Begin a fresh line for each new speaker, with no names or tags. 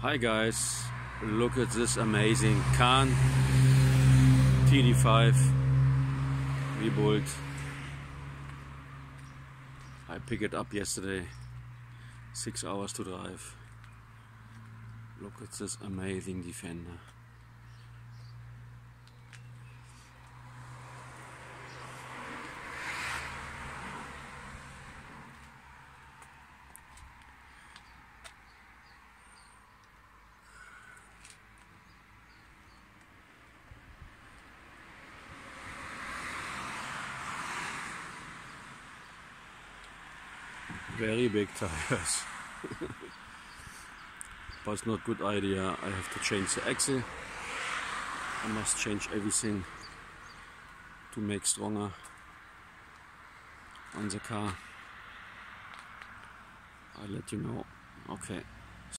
Hi guys, look at this amazing Kahn TD5 rebuild. I picked it up yesterday, 6 hours to drive. Look at this amazing Defender. Very big tires. But it's not a good idea. I have to change the axle. I must change everything to make stronger on the car. I'll let you know. Okay.